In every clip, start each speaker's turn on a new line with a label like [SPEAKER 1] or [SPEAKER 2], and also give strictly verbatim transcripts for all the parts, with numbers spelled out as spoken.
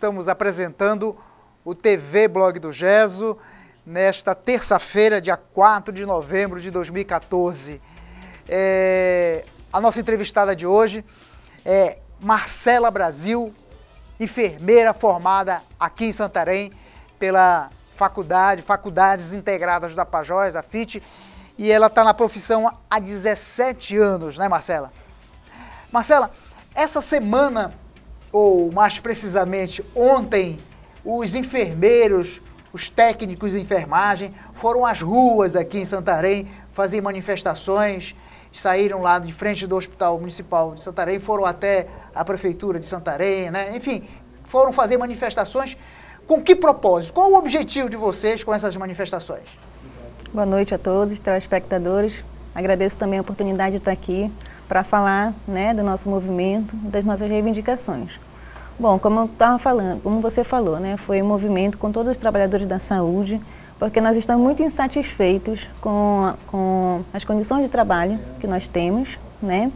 [SPEAKER 1] estamos apresentando o T V Blog do Gesso nesta terça-feira, dia quatro de novembro de dois mil e quatorze. É, a nossa entrevistada de hoje é Marcela Brasil, enfermeira formada aqui em Santarém pela faculdade, Faculdades Integradas da Tapajós, a F I T, e ela está na profissão há dezessete anos, né, Marcela? Marcela, essa semana, ou mais precisamente ontem, os enfermeiros, os técnicos de enfermagem foram às ruas aqui em Santarém fazer manifestações, saíram lá de frente do Hospital Municipal de Santarém, foram até a Prefeitura de Santarém, né? Enfim, foram fazer manifestações. Com que propósito? Qual o objetivo de vocês com essas manifestações?
[SPEAKER 2] Boa noite a todos os telespectadores. Agradeço também a oportunidade de estar aqui para falar, né, do nosso movimento, das nossas reivindicações. Bom, como eu estava falando, como você falou, né, foi um movimento com todos os trabalhadores da saúde, porque nós estamos muito insatisfeitos com, com as condições de trabalho que nós temos, né,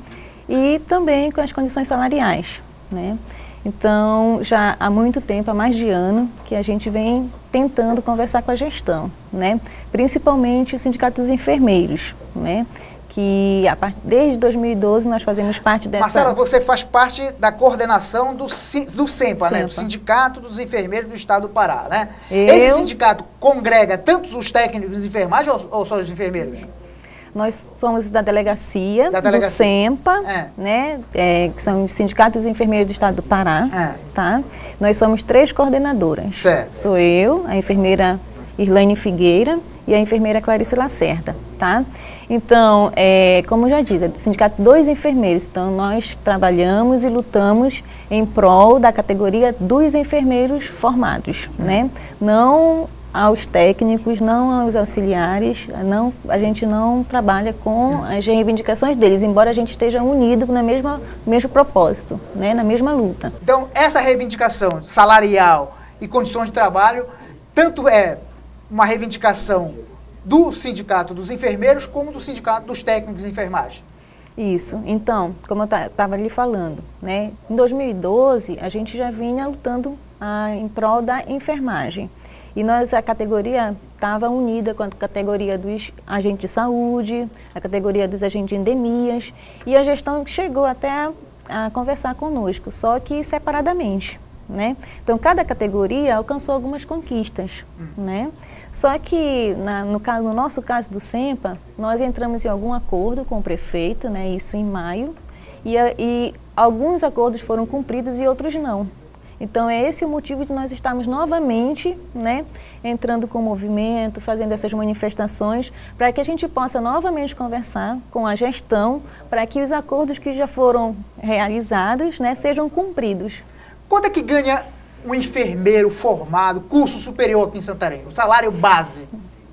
[SPEAKER 2] e também com as condições salariais, né. Então, já há muito tempo, há mais de ano, que a gente vem tentando conversar com a gestão, né? Principalmente o Sindicato dos Enfermeiros, né? Que a part... desde dois mil e doze nós fazemos parte dessa...
[SPEAKER 1] Marcela, você faz parte da coordenação do, C... do SEMPA,
[SPEAKER 2] SEMPA,
[SPEAKER 1] né? Do Sindicato dos Enfermeiros do Estado do Pará, né?
[SPEAKER 2] Eu...
[SPEAKER 1] Esse sindicato congrega tanto os técnicos de enfermagem ou, ou só os enfermeiros?
[SPEAKER 2] Nós somos da delegacia,
[SPEAKER 1] da delegacia.
[SPEAKER 2] do SEMPA,
[SPEAKER 1] é.
[SPEAKER 2] né, é, que são os Sindicatos dos Enfermeiros do Estado do Pará,
[SPEAKER 1] é.
[SPEAKER 2] tá? Nós somos três coordenadoras.
[SPEAKER 1] Certo.
[SPEAKER 2] Sou eu, a enfermeira Irlane Figueira e a enfermeira Clarice Lacerda, tá? Então, é, como já disse, é do Sindicato dos Enfermeiros, então nós trabalhamos e lutamos em prol da categoria dos enfermeiros formados, hum. né? Não aos técnicos, não aos auxiliares, não, a gente não trabalha com as reivindicações deles, embora a gente esteja unido na mesma, no mesmo propósito, né, na mesma luta.
[SPEAKER 1] Então, essa reivindicação salarial e condições de trabalho, tanto é uma reivindicação do Sindicato dos Enfermeiros, como do Sindicato dos Técnicos de Enfermagem.
[SPEAKER 2] Isso. Então, como eu estava lhe falando, né, em dois mil e doze a gente já vinha lutando ah, em prol da enfermagem. E nós, a categoria estava unida com a categoria dos agentes de saúde, a categoria dos agentes de endemias, e a gestão chegou até a, a conversar conosco, só que separadamente, né? Então, cada categoria alcançou algumas conquistas, hum. né? Só que, na, no, caso, no nosso caso do SEMPA, nós entramos em algum acordo com o prefeito, né, isso em maio, e, a, e alguns acordos foram cumpridos e outros não. Então, é esse o motivo de nós estarmos novamente, né, entrando com o movimento, fazendo essas manifestações, para que a gente possa novamente conversar com a gestão, para que os acordos que já foram realizados, né, sejam cumpridos.
[SPEAKER 1] Quanto é que ganha um enfermeiro formado, curso superior aqui em Santarém? O salário base?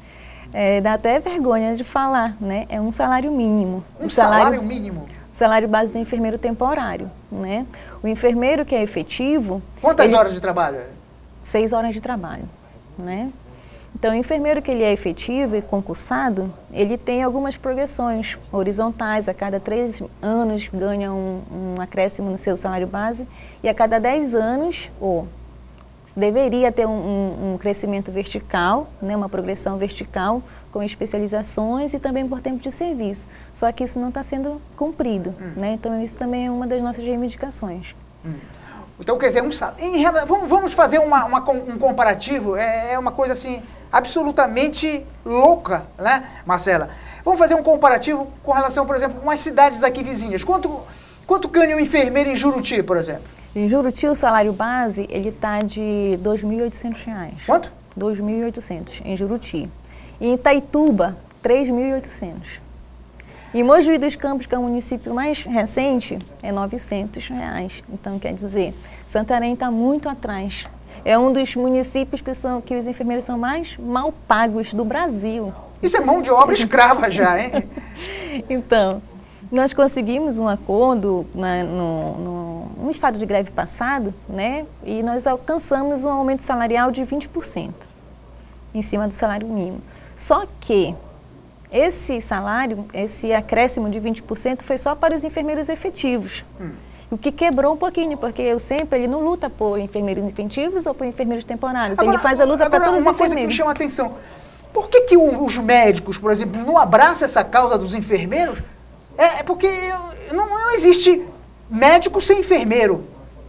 [SPEAKER 2] É, dá até vergonha de falar, né? É um salário mínimo.
[SPEAKER 1] Um salário, salário mínimo?
[SPEAKER 2] Salário base do enfermeiro temporário, né? O enfermeiro que é efetivo...
[SPEAKER 1] Quantas
[SPEAKER 2] ele...
[SPEAKER 1] horas de trabalho?
[SPEAKER 2] Seis horas de trabalho, né? Então, o enfermeiro que ele é efetivo e concursado, ele tem algumas progressões horizontais. A cada três anos ganha um, um acréscimo no seu salário base e a cada dez anos, ou deveria ter um, um, um crescimento vertical, né? Uma progressão vertical, com especializações e também por tempo de serviço. Só que isso não está sendo cumprido, hum. né? Então, isso também é uma das nossas reivindicações.
[SPEAKER 1] Hum. Então, quer dizer, um, em, vamos, vamos fazer uma, uma, um comparativo, é, é uma coisa assim, absolutamente louca, né, Marcela? Vamos fazer um comparativo com relação, por exemplo, com as cidades aqui vizinhas. Quanto, quanto ganha um enfermeiro em Juruti, por exemplo?
[SPEAKER 2] Em Juruti, o salário base, ele está de dois mil e oitocentos reais.
[SPEAKER 1] Quanto?
[SPEAKER 2] dois mil e oitocentos, em Juruti. E em Itaituba, três mil e oitocentos. Em Mojuí dos Campos, que é o município mais recente, é novecentos reais. Então, quer dizer, Santarém está muito atrás. É um dos municípios que, são, que os enfermeiros são mais mal pagos do Brasil.
[SPEAKER 1] Isso é mão de obra escrava já, hein?
[SPEAKER 2] Então, nós conseguimos um acordo na, no, no, no estado de greve passado, né? E nós alcançamos um aumento salarial de vinte por cento em cima do salário mínimo. Só que esse salário, esse acréscimo de vinte por cento foi só para os enfermeiros efetivos. Hum. O que quebrou um pouquinho, porque o SEMPA, ele não luta por enfermeiros efetivos ou por enfermeiros temporários. Agora, ele faz a luta para todos os enfermeiros. Uma coisa que
[SPEAKER 1] me chama a atenção, por que, que os médicos, por exemplo, não abraçam essa causa dos enfermeiros? É porque não, não existe médico sem enfermeiro.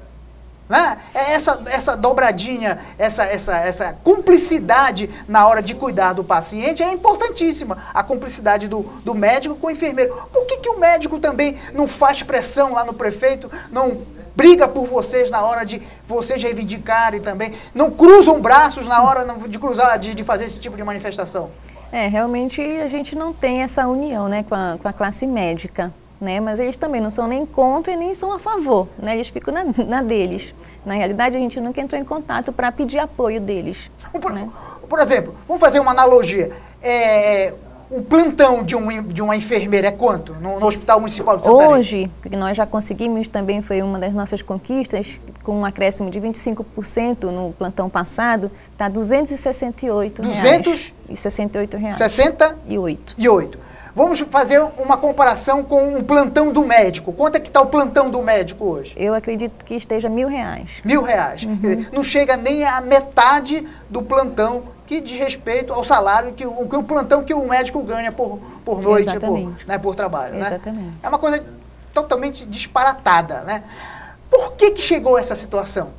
[SPEAKER 1] Né? Essa, essa dobradinha, essa, essa, essa cumplicidade na hora de cuidar do paciente é importantíssima. A cumplicidade do, do médico com o enfermeiro. Por que, que o médico também não faz pressão lá no prefeito, não briga por vocês na hora de vocês reivindicarem também, não cruzam braços na hora de cruzar, de, de fazer esse tipo de manifestação? É,
[SPEAKER 2] realmente a gente não tem essa união, né, com a, com a classe médica. Né, mas eles também não são nem contra e nem são a favor, né, eles ficam na, na deles. Na realidade, a gente nunca entrou em contato para pedir apoio deles.
[SPEAKER 1] Por,
[SPEAKER 2] né?
[SPEAKER 1] por exemplo, vamos fazer uma analogia. É, o plantão de, um, de uma enfermeira é quanto no, no Hospital Municipal de Santarém?
[SPEAKER 2] Hoje, nós já conseguimos, também foi uma das nossas conquistas, com um acréscimo de vinte e cinco por cento no plantão passado, está duzentos e sessenta e oito reais.
[SPEAKER 1] duzentos
[SPEAKER 2] e sessenta e oito reais.
[SPEAKER 1] sessenta
[SPEAKER 2] e oito.
[SPEAKER 1] E oito. Vamos fazer uma comparação com o plantão do médico. Quanto é que está o plantão do médico hoje?
[SPEAKER 2] Eu acredito que esteja mil reais.
[SPEAKER 1] Mil reais. Uhum. Quer dizer, não chega nem a metade do plantão que diz respeito ao salário, que o, que o plantão que o médico ganha por, por noite, por, né, por trabalho.
[SPEAKER 2] Exatamente.
[SPEAKER 1] Né? É uma coisa totalmente disparatada. Né? Por que, que chegou a essa situação?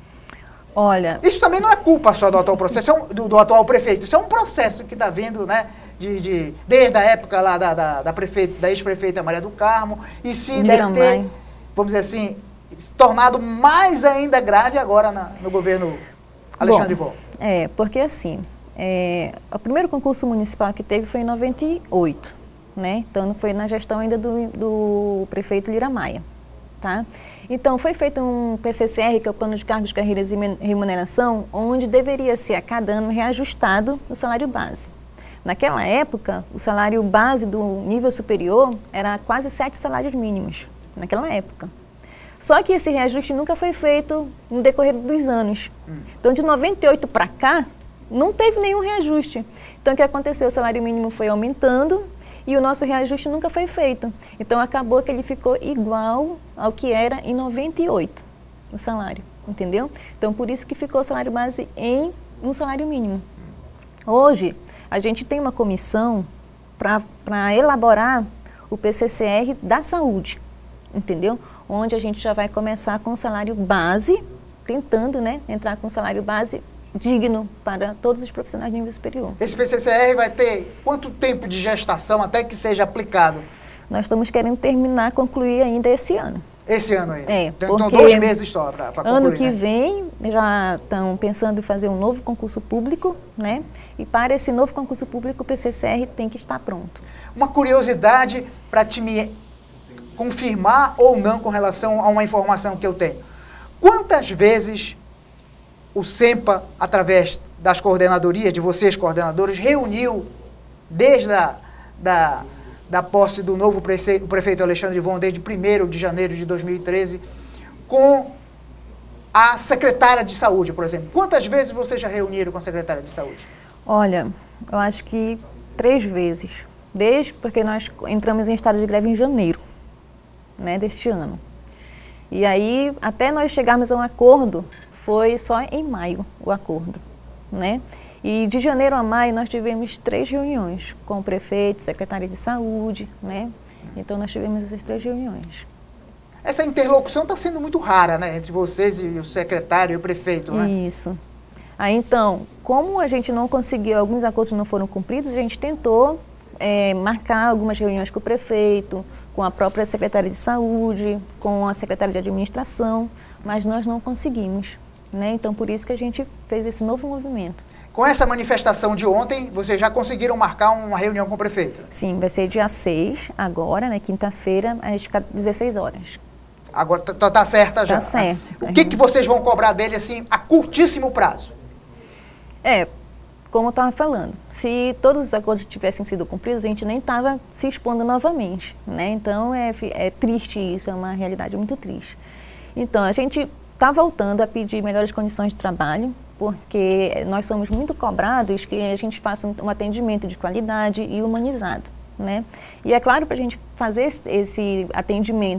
[SPEAKER 2] Olha...
[SPEAKER 1] Isso também não é culpa só do atual processo, é um, do, do atual prefeito. Isso é um processo que está vindo, né? De, de, desde a época lá da, da, da, prefeita, da ex-prefeita Maria do Carmo, e se deve ter, vamos dizer assim, se tornado mais ainda grave agora na, no governo Alexandre Von.
[SPEAKER 2] É, porque assim, é, o primeiro concurso municipal que teve foi em noventa e oito, né? Então foi na gestão ainda do, do prefeito Lira Maia, tá? Então foi feito um P C C R, que é o Plano de Cargos, Carreiras e Remuneração, onde deveria ser a cada ano reajustado o salário base. Naquela época, o salário base do nível superior era quase sete salários mínimos, naquela época. Só que esse reajuste nunca foi feito no decorrer dos anos. Então, de noventa e oito para cá, não teve nenhum reajuste. Então, o que aconteceu? O salário mínimo foi aumentando e o nosso reajuste nunca foi feito. Então, acabou que ele ficou igual ao que era em noventa e oito, o salário, entendeu? Então, por isso que ficou o salário base em um salário mínimo. Hoje, a gente tem uma comissão para elaborar o P C C R da saúde, entendeu? Onde a gente já vai começar com o salário base, tentando, né, entrar com o salário base digno para todos os profissionais de nível superior.
[SPEAKER 1] Esse P C C R vai ter quanto tempo de gestação até que seja aplicado?
[SPEAKER 2] Nós estamos querendo terminar, concluir ainda esse ano.
[SPEAKER 1] Esse ano aí?
[SPEAKER 2] É,
[SPEAKER 1] então, dois meses só para concluir.
[SPEAKER 2] Ano que
[SPEAKER 1] né?
[SPEAKER 2] vem, já estão pensando em fazer um novo concurso público, né? E para esse novo concurso público, o P C C R tem que estar pronto.
[SPEAKER 1] Uma curiosidade para te me confirmar ou não com relação a uma informação que eu tenho. Quantas vezes o SEMPA, através das coordenadorias, de vocês coordenadores, reuniu desde a da, da posse do novo prefeito, o prefeito Alexandre Von, desde primeiro de janeiro de dois mil e treze, com a secretária de saúde, por exemplo? Quantas vezes vocês já reuniram com a secretária de saúde?
[SPEAKER 2] Olha, eu acho que três vezes, desde porque nós entramos em estado de greve em janeiro, né, deste ano. E aí, até nós chegarmos a um acordo, foi só em maio o acordo, né? E de janeiro a maio nós tivemos três reuniões com o prefeito, secretária de saúde, né? Então nós tivemos essas três reuniões.
[SPEAKER 1] Essa interlocução está sendo muito rara, né, entre vocês e o secretário e o prefeito, né?
[SPEAKER 2] Isso. Aí então, como a gente não conseguiu, alguns acordos não foram cumpridos, a gente tentou é, marcar algumas reuniões com o prefeito, com a própria secretária de saúde, com a secretária de administração, mas nós não conseguimos, né? Então por isso que a gente fez esse novo movimento.
[SPEAKER 1] Com essa manifestação de ontem, vocês já conseguiram marcar uma reunião com o prefeito?
[SPEAKER 2] Sim, vai ser dia seis, agora, né, quinta-feira, às dezesseis horas.
[SPEAKER 1] Agora tá, tá certa já?
[SPEAKER 2] Tá certo.
[SPEAKER 1] O que, que vocês vão cobrar dele, assim, a curtíssimo prazo?
[SPEAKER 2] É, como eu estava falando, se todos os acordos tivessem sido cumpridos, a gente nem estava se expondo novamente, né? Então, é, é triste isso, é uma realidade muito triste. Então, a gente está voltando a pedir melhores condições de trabalho, porque nós somos muito cobrados que a gente faça um atendimento de qualidade e humanizado, né? E é claro, para a gente fazer esse atendimento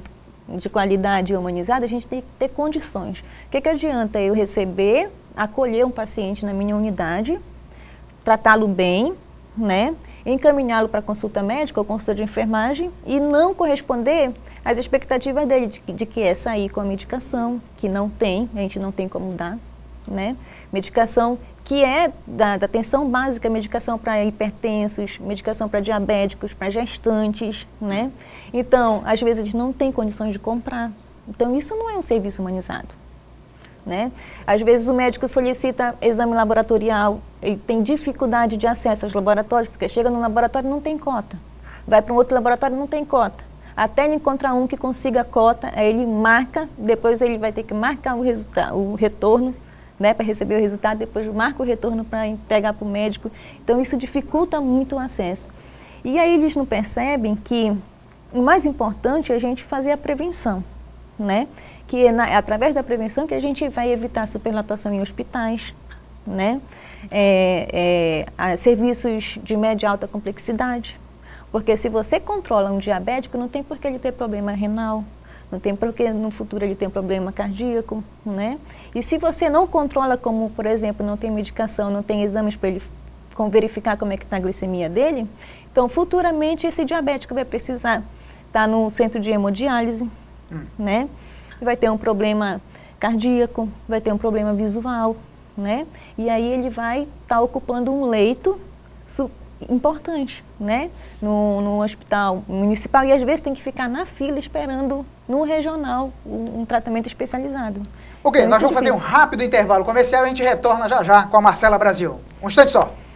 [SPEAKER 2] de qualidade humanizada, a gente tem que ter condições. O que, que adianta eu receber, acolher um paciente na minha unidade, tratá-lo bem, né, encaminhá-lo para consulta médica ou consulta de enfermagem e não corresponder às expectativas dele de, de que é sair com a medicação, que não tem, a gente não tem como dar, né, medicação que é da, da atenção básica, medicação para hipertensos, medicação para diabéticos, para gestantes, né? Então, às vezes eles não têm condições de comprar. Então, isso não é um serviço humanizado, né? Às vezes o médico solicita exame laboratorial, ele tem dificuldade de acesso aos laboratórios, porque chega no laboratório e não tem cota. Vai para um outro laboratório e não tem cota. Até ele encontrar um que consiga a cota, aí ele marca, depois ele vai ter que marcar o resultado, o retorno, né, para receber o resultado, depois marca o retorno para entregar para o médico. Então, isso dificulta muito o acesso. E aí eles não percebem que o mais importante é a gente fazer a prevenção, né? Que é, na, é através da prevenção que a gente vai evitar a superlotação em hospitais, né? É, é, serviços de média e alta complexidade. Porque se você controla um diabético, não tem por que ele ter problema renal, não tem porque no futuro ele tem problema cardíaco, né? E se você não controla, como, por exemplo, não tem medicação, não tem exames para ele verificar como é que está a glicemia dele, então futuramente esse diabético vai precisar estar no centro de hemodiálise, hum. né? E vai ter um problema cardíaco, vai ter um problema visual, né? E aí ele vai estar ocupando um leito importante, né, no, no hospital municipal, e às vezes tem que ficar na fila esperando no regional um, um tratamento especializado.
[SPEAKER 1] Ok,
[SPEAKER 2] então,
[SPEAKER 1] nós vamos fazer um rápido intervalo comercial e a gente retorna já já com a Marcela Brasil. Um instante só.